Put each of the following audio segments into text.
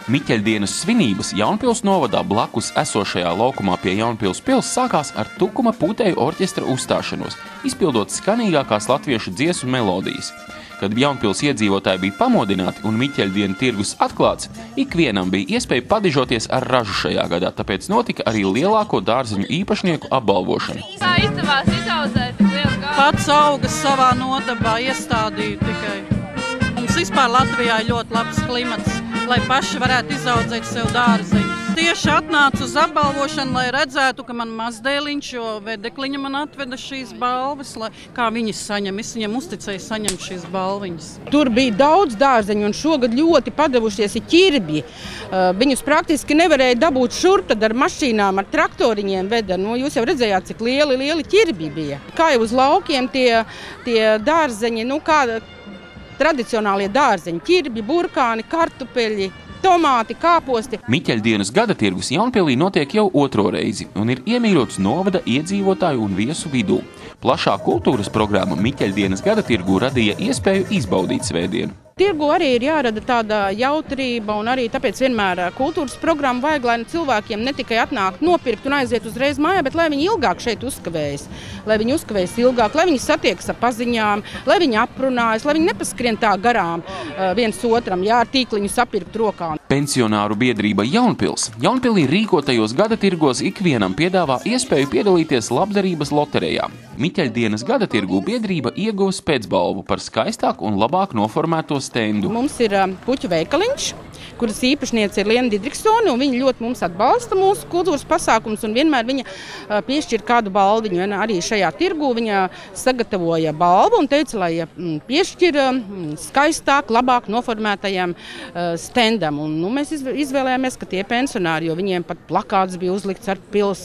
Miķeļdienas svinības Jaunpils novadā blakus esošajā laukumā pie Jaunpils pils sākās ar Tukuma puteju orķestra uzstāšanos, izpildot skanīgākās latviešu dziesmu melodijas. Kad Jaunpils iedzīvotāji bija pamodināti un Miķeļdienu tirgus atklāts, ikvienam bija iespēja padižoties ar ražu šajā gadā, tāpēc notika arī lielāko dārziņu īpašnieku apbalvošana. Kā izdevās izaudzēt tik lielu gādu? Pats augas savā nodabā, iestādīju tikai. Mums vispār Latvijā ir ļoti labs klimats, lai paši varētu izaudzēt sev dārziņus. Tieši atnācu uz apbalvošanu, lai redzētu, ka man mazdēliņš, jo vedekliņa man atveda šīs balvas, kā viņas saņem. Es viņam uzticēju saņemt šīs balviņas. Tur bija daudz dārzeņu un šogad ļoti padavušies ir ķirbji. Viņus praktiski nevarēja dabūt šurp, tad ar mašīnām, ar traktoriņiem veda. Jūs jau redzējāt, cik lieli ķirbji bija. Kā jau uz laukiem tie dārzeņi, kā tradicionālie dārzeņi, ķirbji, burkāni, kartupeļi, tomāti, kāposti. Miķeļdienas gada tirgus Jaunpilī notiek jau otro reizi un ir iemīļots novada iedzīvotāju un viesu vidū. Plašā kultūras programma Miķeļdienas gada tirgu radīja iespēju izbaudīt svētdienu. Tirgu arī ir jārada tāda jautrība un arī tāpēc vienmēr kultūras programma vajag, lai cilvēkiem ne tikai atnāk nopirkt un aiziet uzreiz mājā, bet lai viņi ilgāk šeit uzkavējas. Lai viņi uzkavējas ilgāk, lai viņi satiekas ar paziņām, lai viņi aprunājas, lai viņi nepaskrien tā garām viens otram, ar tīkliņu sapirkt rokā. Pensionāru biedrība Jaunpils Jaunpilī rīkotajos gada tirgos ikvienam piedāvā iespēju piedalīties labdarības loterijā. Miķeļdienas gada tirgu biedrība ieguva spēcbalvu par skaistāku un labāk noformēto stendu. Mums ir puķu veikaliņš, kuras īpašniece ir Liena Didriksone, un viņa ļoti mums atbalsta mūsu kultūras pasākums, un vienmēr viņa piešķir kādu balviņu. Arī šajā tirgu viņa sagatavoja balvu un teica, lai piešķir skaistāk, labāk noformētajam stendam. Un, mēs izvēlējāmies, ka tie pensionāri, jo viņiem pat plakāts bija uzlikts ar pils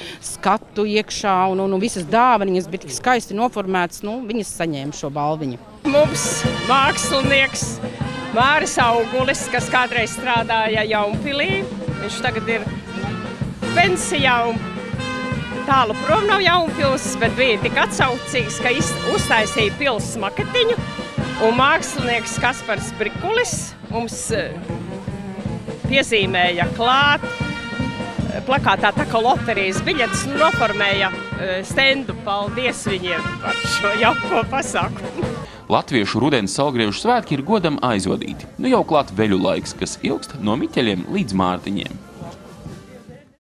skatu iekšā, un visas dāvanas bija tik skaisti noformētas, viņas saņēma šo balviņu. Mums mākslinieks Māris Augulis, kas kādreiz strādāja Jaunpilī, viņš tagad ir pensijā un tālu prom no Jaunpils, bet bija tik atsaucīgs, ka uztaisīja pils maketiņu, un mākslinieks Kaspars Brikulis mums piezīmēja klāt plakātā tā kā loterijas biļetes, noformēja stendu. Paldies viņiem par šo jauko pasākumu. Latviešu rudens salgriežu svētki ir godam aizvadīti. Jau klāt veļu laiks, kas ilgst no Miķeļiem līdz Mārtiņiem.